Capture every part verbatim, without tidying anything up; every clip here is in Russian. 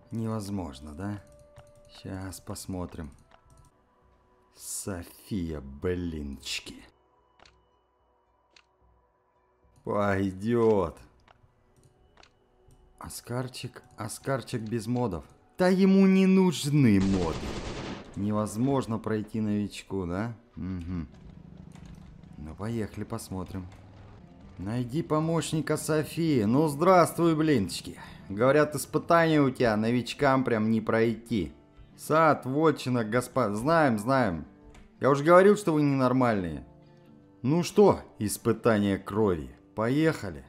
Невозможно, да? Сейчас посмотрим. София, блинчики. Пойдет. Оскарчик, Оскарчик без модов. Да ему не нужны моды. Невозможно пройти новичку, да? Угу. Ну, поехали, посмотрим. Найди помощника Софии. Ну, здравствуй, блинчики. Говорят, испытания у тебя новичкам прям не пройти. Сад, вотчина, господ... Знаем, знаем. Я уже говорил, что вы ненормальные. Ну что, испытание крови. Поехали.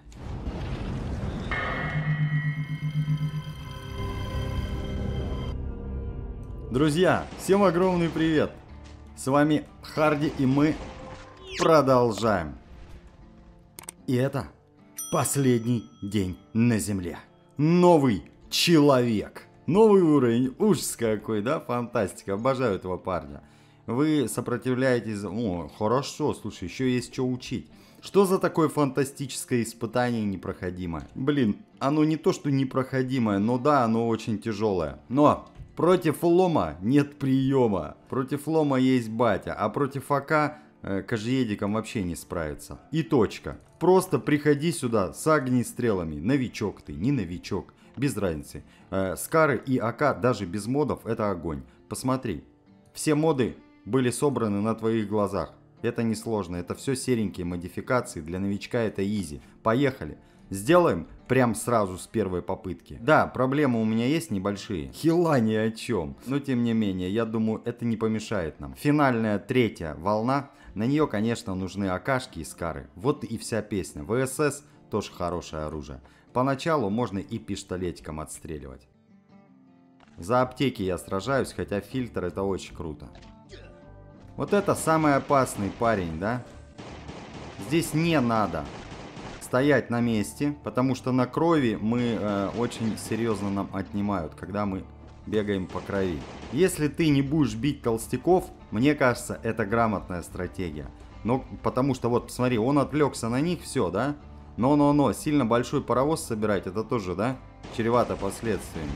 Друзья, всем огромный привет. С вами Харди, и мы продолжаем. И это последний день на Земле. Новый человек. Новый уровень. Ужас какой, да? Фантастика. Обожаю этого парня. Вы сопротивляетесь... О, хорошо, слушай, еще есть что учить. Что за такое фантастическое испытание непроходимое? Блин, оно не то, что непроходимое, но да, оно очень тяжелое. Но против лома нет приема. Против лома есть батя, а против АК э, кожеедиком вообще не справится. И точка. Просто приходи сюда с огнестрелами. Новичок ты, не новичок. Без разницы. Э, Скары и АК даже без модов это огонь. Посмотри. Все моды были собраны на твоих глазах. Это несложно. Это все серенькие модификации. Для новичка это изи. Поехали. Сделаем прям сразу с первой попытки. Да, проблемы у меня есть небольшие. Хила ни о чем. Но тем не менее, я думаю, это не помешает нам. Финальная третья волна. На нее, конечно, нужны АКшки и скары. Вот и вся песня. ВСС тоже хорошее оружие. Поначалу можно и пистолетиком отстреливать. За аптеки я сражаюсь, хотя фильтр это очень круто. Вот это самый опасный парень, да? Здесь не надо стоять на месте, потому что на крови мы э, очень серьезно нам отнимают, когда мы бегаем по крови. Если ты не будешь бить толстяков, мне кажется, это грамотная стратегия. Но потому что вот, посмотри, он отвлекся на них, все, да? Но-но-но, сильно большой паровоз собирать, это тоже, да? Чревато последствиями.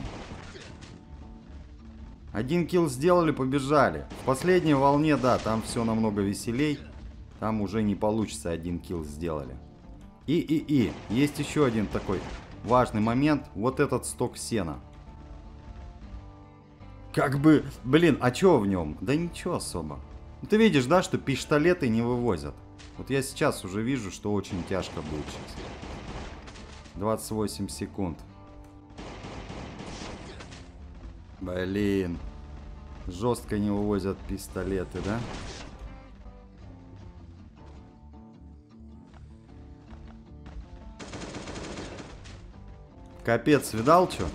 Один килл сделали, побежали. В последней волне, да, там все намного веселей. Там уже не получится, один килл сделали. И-и-и, есть еще один такой важный момент. Вот этот сток сена. Как бы, блин, а что в нем? Да ничего особо. Ты видишь, да, что пистолеты не вывозят. Вот я сейчас уже вижу, что очень тяжко будет сейчас. двадцать восемь секунд. Блин. Жестко не вывозят пистолеты, да? Капец, видал, что?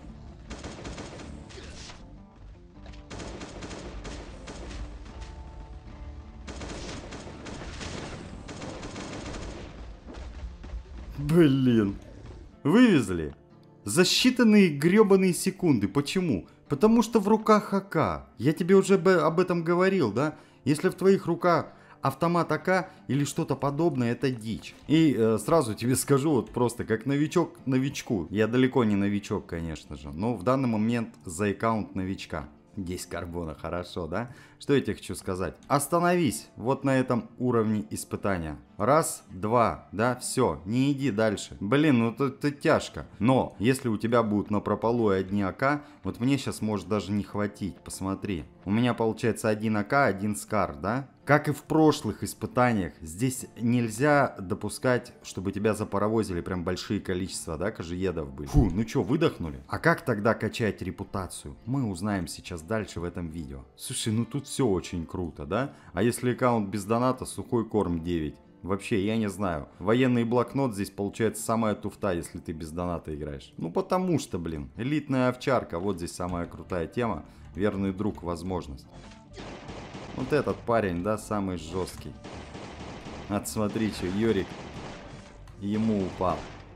Блин. Вывезли. За считанные гребаные секунды. Почему? Потому что в руках АК. Я тебе уже об этом говорил, да? Если в твоих руках автомат АК или что-то подобное, это дичь. И э, сразу тебе скажу, вот просто как новичок новичку. Я далеко не новичок, конечно же. Но в данный момент за аккаунт новичка. десять карбона, хорошо, да? Что я тебе хочу сказать? Остановись вот на этом уровне испытания. Раз, два, да, все, не иди дальше. Блин, ну это, это тяжко. Но, если у тебя будут напропалу одни АК, вот мне сейчас может даже не хватить, посмотри. У меня получается один АК, один скар, да? Как и в прошлых испытаниях, здесь нельзя допускать, чтобы тебя запаровозили прям большие количества, да, кожеедов были. Фу, ну чё, выдохнули? А как тогда качать репутацию? Мы узнаем сейчас дальше в этом видео. Слушай, ну тут все очень круто, да? А если аккаунт без доната, сухой корм девять. Вообще, я не знаю. Военный блокнот здесь получается самая туфта, если ты без доната играешь. Ну потому что, блин, элитная овчарка, вот здесь самая крутая тема. Верный друг, возможность. Вот этот парень, да, самый жесткий. Вот смотри, что Йорик ему упал.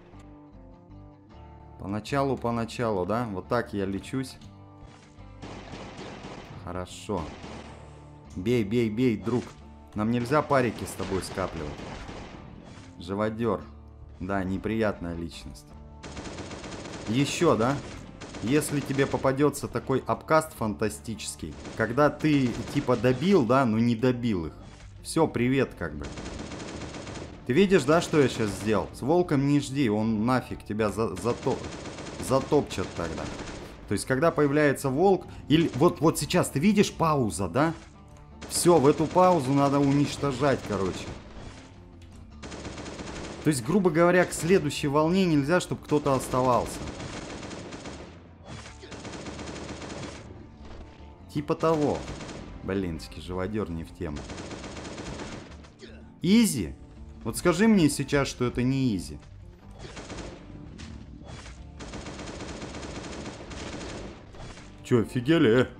Поначалу, поначалу, да, вот так я лечусь. Хорошо. Бей, бей, бей, друг. Нам нельзя парики с тобой скапливать. Живодер. Да, неприятная личность. Еще, да? если тебе попадется такой апкаст фантастический, когда ты типа добил, да, но не добил их. Все, привет, как бы. Ты видишь, да, что я сейчас сделал? С волком не жди, он нафиг тебя за, зато, затопчет тогда. То есть, когда появляется волк, или вот, вот сейчас ты видишь пауза, да? Все, в эту паузу надо уничтожать, короче. То есть, грубо говоря, к следующей волне нельзя, чтобы кто-то оставался. Типа того. Блинский живодер не в тему. Изи? Вот скажи мне сейчас, что это не изи. Че, офигели, э?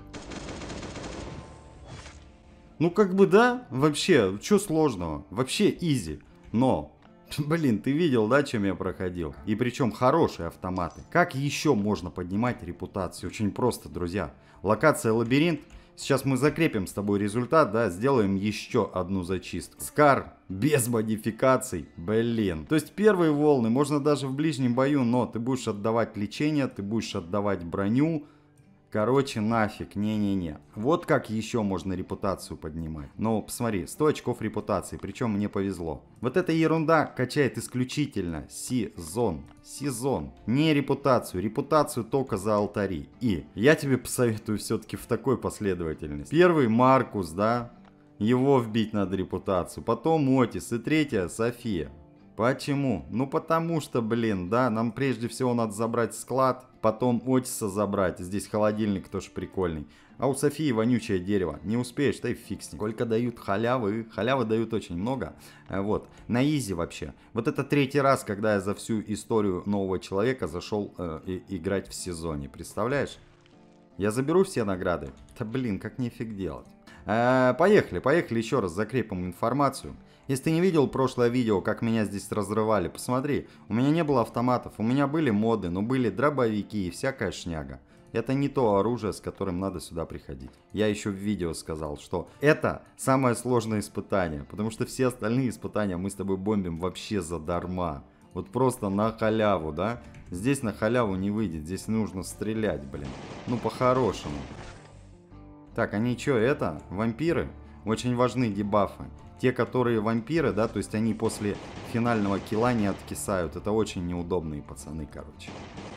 Ну, как бы, да, вообще, что сложного? Вообще изи. Но, блин, ты видел, да, чем я проходил? И причем хорошие автоматы. Как еще можно поднимать репутацию? Очень просто, друзья. Локация лабиринт. Сейчас мы закрепим с тобой результат, да, сделаем еще одну зачистку. Скар без модификаций, блин. То есть первые волны можно даже в ближнем бою, но ты будешь отдавать лечение, ты будешь отдавать броню. Короче, нафиг, не-не-не. Вот как еще можно репутацию поднимать. Но посмотри, сто очков репутации, причем мне повезло. Вот эта ерунда качает исключительно сезон. Сезон. Не репутацию. Репутацию только за алтари. И я тебе посоветую все-таки в такой последовательности. Первый Маркус, да? Его вбить надо репутацию. Потом Отис. И третья София. Почему? Ну потому что, блин, да, нам прежде всего надо забрать склад, потом Отиса забрать. Здесь холодильник тоже прикольный. А у Софии вонючее дерево. Не успеешь, да и фиг с ним. Сколько дают халявы? Халявы дают очень много. Вот. На изи вообще. Вот это третий раз, когда я за всю историю нового человека зашел э, и, играть в сезоне. Представляешь? Я заберу все награды. Да блин, как нифиг делать. Э, поехали, поехали еще раз закрепим информацию. Если ты не видел прошлое видео, как меня здесь разрывали, посмотри. У меня не было автоматов, у меня были моды, но были дробовики и всякая шняга. Это не то оружие, с которым надо сюда приходить. Я еще в видео сказал, что это самое сложное испытание, потому что все остальные испытания мы с тобой бомбим вообще задарма. Вот просто на халяву, да? Здесь на халяву не выйдет, здесь нужно стрелять, блин. Ну, по-хорошему. Так, они что, это? Вампиры? Очень важны дебафы. Те, которые вампиры, да, то есть они после финального килла не откисают. Это очень неудобные пацаны, короче.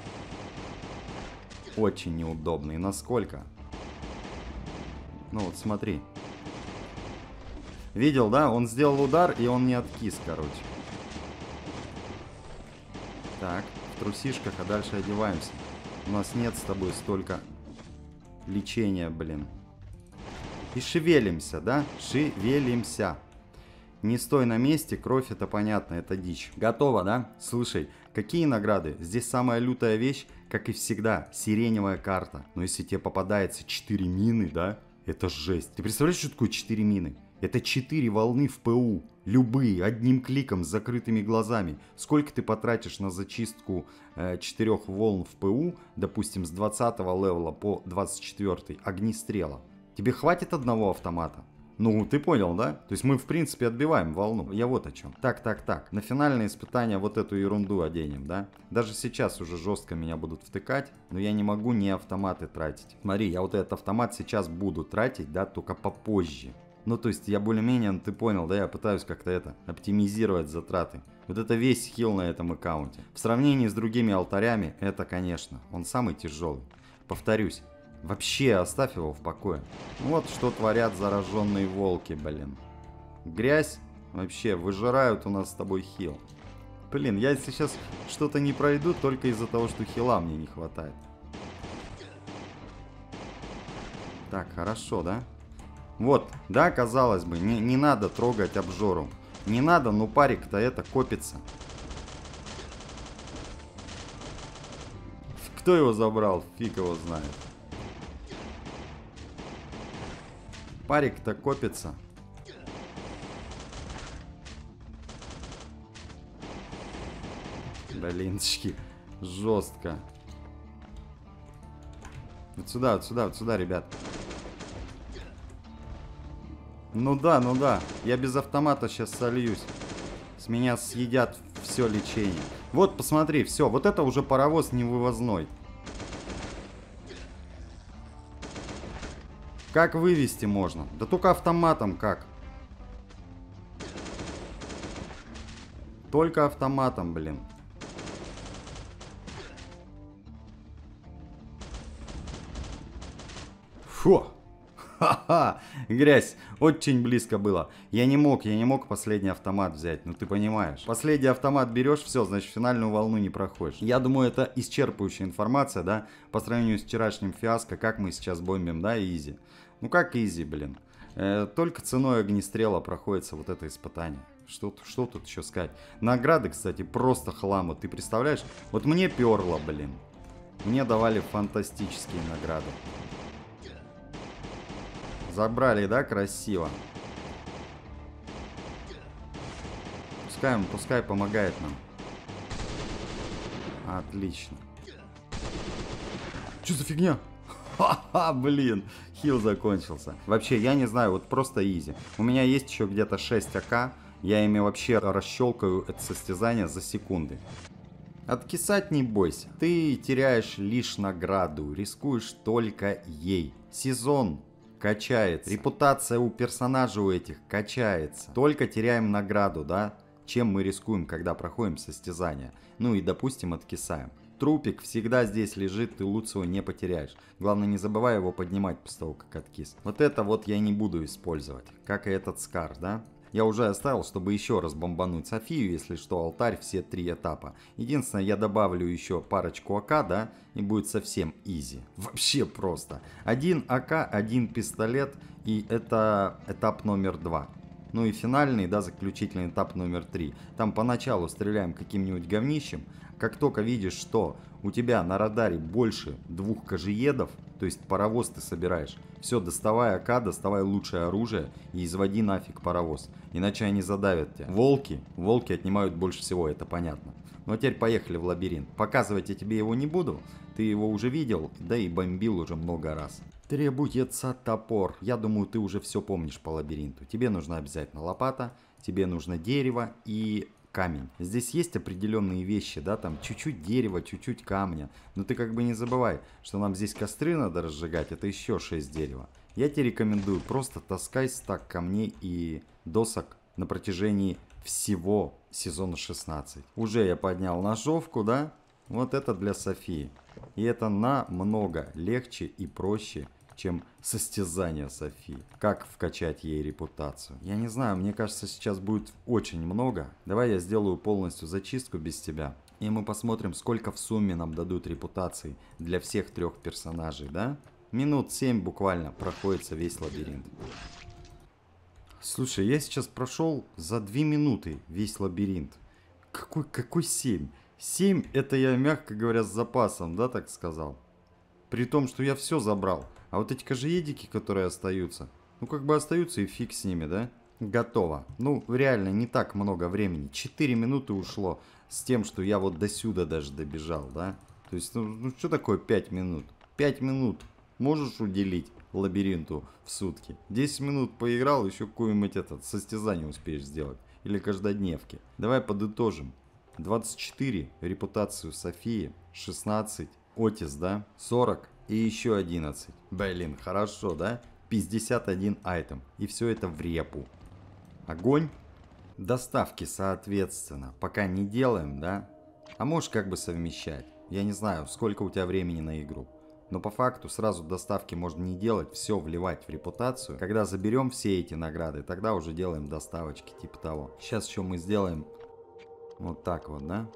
Очень неудобные. Насколько? Ну вот смотри. Видел, да? Он сделал удар, и он не откис, короче. Так, в трусишках, а дальше одеваемся. У нас нет с тобой столько лечения, блин. И шевелимся, да? Шевелимся. Не стой на месте, кровь, это понятно, это дичь. Готово, да? Слушай, какие награды? Здесь самая лютая вещь, как и всегда, сиреневая карта. Но если тебе попадается четыре мины, да? Это жесть. Ты представляешь, что такое четыре мины? Это четыре волны в ПУ. Любые, одним кликом, с закрытыми глазами. Сколько ты потратишь на зачистку э, четырех волн в ПУ, допустим, с двадцатого левела по двадцать четвёртый, огнестрела? Тебе хватит одного автомата? Ну, ты понял, да? То есть мы, в принципе, отбиваем волну. Я вот о чем. Так, так, так. На финальное испытание вот эту ерунду оденем, да? Даже сейчас уже жестко меня будут втыкать, но я не могу не автоматы тратить. Смотри, я вот этот автомат сейчас буду тратить, да, только попозже. Ну, то есть я более-менее, ну, ты понял, да? Я пытаюсь как-то это, оптимизировать затраты. Вот это весь хил на этом аккаунте. В сравнении с другими алтарями, это, конечно, он самый тяжелый. Повторюсь. Вообще, оставь его в покое. Вот что творят зараженные волки, блин. Грязь вообще выжирают у нас с тобой хил. Блин, я сейчас что-то не пройду только из-за того, что хила мне не хватает. Так, хорошо, да? Вот, да, казалось бы, не, не надо трогать обжору. Не надо, но парик-то это копится. Кто его забрал? Фиг его знает. Парик-то копится. Блинчики. Жестко. Вот сюда, вот сюда, вот сюда, ребят. Ну да, ну да. Я без автомата сейчас сольюсь. С меня съедят все лечение. Вот, посмотри, все. Вот это уже паровоз невывозной. Как вывести можно? Да только автоматом как. Только автоматом, блин. Фу. Ха-ха. Грязь. Очень близко было. Я не мог, я не мог последний автомат взять. Ну ты понимаешь. Последний автомат берешь, все, значит финальную волну не проходишь. Я думаю, это исчерпывающая информация, да, по сравнению с вчерашним фиаско, как мы сейчас бомбим, да, изи. Ну как изи, блин. Э, только ценой огнестрела проходится вот это испытание. Что, что тут еще сказать? Награды, кстати, просто хламы. Ты представляешь? Вот мне перло, блин. Мне давали фантастические награды. Забрали, да, красиво. Пускай он, пускай помогает нам. Отлично. Что за фигня? Ха-ха, блин, хил закончился. Вообще, я не знаю, вот просто изи. У меня есть еще где-то шесть АК. Я ими вообще расщелкаю это состязание за секунды. Откисать не бойся. Ты теряешь лишь награду, рискуешь только ей. Сезон качается. Репутация у персонажей у этих качается. Только теряем награду, да? Чем мы рискуем, когда проходим состязание. Ну и, допустим, откисаем. Трупик всегда здесь лежит, ты лучше его не потеряешь. Главное, не забывай его поднимать после того, как откис. Вот это вот я не буду использовать. Как и этот Скар, да? Я уже оставил, чтобы еще раз бомбануть Софию, если что, алтарь, все три этапа. Единственное, я добавлю еще парочку АК, да, и будет совсем изи. Вообще просто. Один АК, один пистолет, и это этап номер два. Ну и финальный, да, заключительный этап номер три. Там поначалу стреляем каким-нибудь говнищем. Как только видишь, что у тебя на радаре больше двух кожиедов, то есть паровоз ты собираешь, все, доставай АК, доставай лучшее оружие и изводи нафиг паровоз. Иначе они задавят тебя. Волки, волки отнимают больше всего, это понятно. Ну а теперь поехали в лабиринт. Показывать я тебе его не буду, ты его уже видел, да и бомбил уже много раз. Требуется топор. Я думаю, ты уже все помнишь по лабиринту. Тебе нужна обязательно лопата, тебе нужно дерево и камень. Здесь есть определенные вещи, да, там чуть-чуть дерева, чуть-чуть камня. Но ты как бы не забывай, что нам здесь костры надо разжигать, это еще шесть дерева. Я тебе рекомендую, просто таскай стак камней и досок на протяжении всего сезона шестнадцать. Уже я поднял ножовку, да, вот это для Софии. И это намного легче и проще, чем состязание Софии. Как вкачать ей репутацию? Я не знаю, мне кажется, сейчас будет очень много. Давай я сделаю полностью зачистку без тебя. И мы посмотрим, сколько в сумме нам дадут репутации для всех трех персонажей, да? Минут семь буквально проходится весь лабиринт. Слушай, я сейчас прошел за две минуты весь лабиринт. Какой, какой семь? семь это я, мягко говоря, с запасом, да, так сказал? При том, что я все забрал. А вот эти кожиедики, которые остаются, ну как бы остаются и фиг с ними, да? Готово. Ну, реально, не так много времени. четыре минуты ушло с тем, что я вот до сюда даже добежал, да? То есть, ну, ну что такое пять минут? пять минут можешь уделить лабиринту в сутки? десять минут поиграл, еще какое-нибудь это состязание успеешь сделать. Или каждодневки. Давай подытожим. двадцать четыре репутацию Софии, шестнадцать Отис, да? сорок и еще одиннадцать. Блин, хорошо, да? пятьдесят один айтем. И все это в репу. Огонь. Доставки, соответственно, пока не делаем, да? А можешь как бы совмещать. Я не знаю, сколько у тебя времени на игру. Но по факту сразу доставки можно не делать, все вливать в репутацию. Когда заберем все эти награды, тогда уже делаем доставочки, типа того. Сейчас еще мы сделаем вот так вот, да?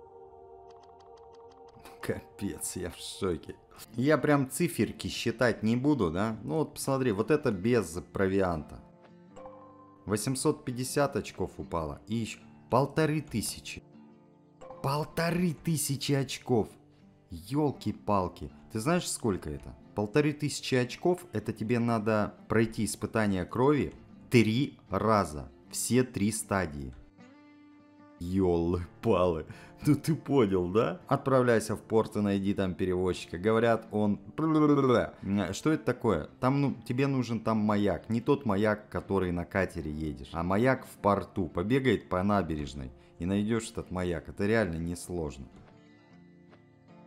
Капец, я в шоке. Я прям циферки считать не буду, да? Ну вот посмотри, вот это без провианта. восемьсот пятьдесят очков упало. И еще полторы тысячи. Полторы тысячи очков. Ёлки-палки. Ты знаешь, сколько это? Полторы тысячи очков, это тебе надо пройти испытание крови три раза. Все три стадии. Ёлы-палы. Ну ты понял, да? Отправляйся в порт и найди там перевозчика. Говорят, он... Что это такое? Там, ну, тебе нужен там маяк. Не тот маяк, который на катере едешь, а маяк в порту. Побегает по набережной и найдешь этот маяк. Это реально несложно.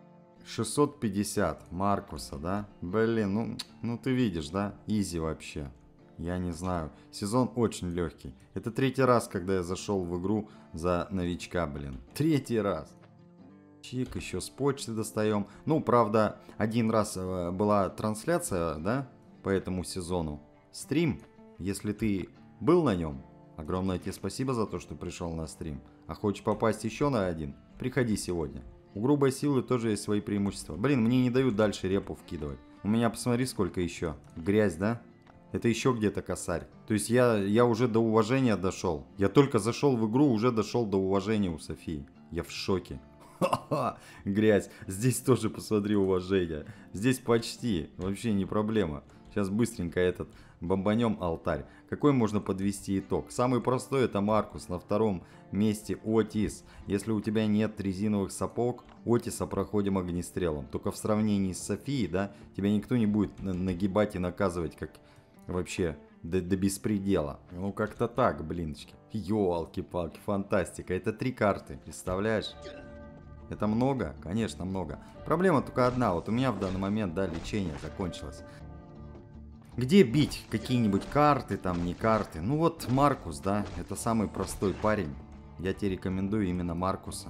шестьсот пятьдесят Маркуса, да? Блин, ну, ну ты видишь, да? Изи вообще. Я не знаю. Сезон очень легкий. Это третий раз, когда я зашел в игру за новичка, блин. Третий раз. Чик, еще с почты достаем. Ну, правда, один раз э, была трансляция, да, по этому сезону. Стрим, если ты был на нем, огромное тебе спасибо за то, что пришел на стрим. А хочешь попасть еще на один? Приходи сегодня. У грубой силы тоже есть свои преимущества. Блин, мне не дают дальше репу вкидывать. У меня, посмотри, сколько еще. Грязь, да? Это еще где-то косарь. То есть я, я уже до уважения дошел. Я только зашел в игру, уже дошел до уважения у Софии. Я в шоке. Ха-ха, грязь. Здесь тоже, посмотри, уважение. Здесь почти. Вообще не проблема. Сейчас быстренько этот бомбанем алтарь. Какой можно подвести итог? Самый простой это Маркус. На втором месте Отис. Если у тебя нет резиновых сапог, Отиса проходим огнестрелом. Только в сравнении с Софией, да, тебя никто не будет нагибать и наказывать, как вообще до, до беспредела. Ну как-то так, блинчики. Ёлки-палки, фантастика. Это три карты, представляешь? Это много? Конечно, много. Проблема только одна. Вот у меня в данный момент, да, лечение закончилось. Где бить какие-нибудь карты, там, не карты? Ну вот Маркус, да, это самый простой парень. Я тебе рекомендую именно Маркуса.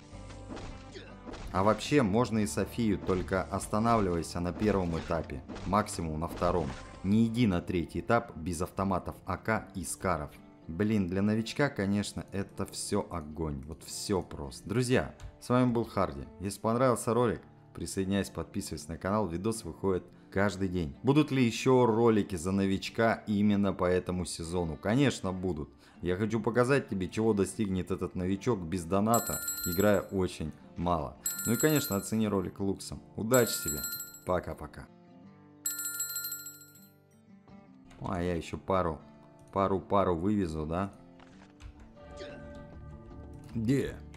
А вообще, можно и Софию, только останавливайся на первом этапе. Максимум на втором. Не иди на третий этап без автоматов АК и скаров. Блин, для новичка, конечно, это все огонь. Вот все просто. Друзья, с вами был Харди. Если понравился ролик, присоединяйся, подписывайся на канал. Видос выходит каждый день. Будут ли еще ролики за новичка именно по этому сезону? Конечно, будут. Я хочу показать тебе, чего достигнет этот новичок без доната, играя очень мало. Ну и, конечно, оцени ролик луксом. Удачи тебе. Пока-пока. А я еще пару, пару-пару вывезу, да? Где?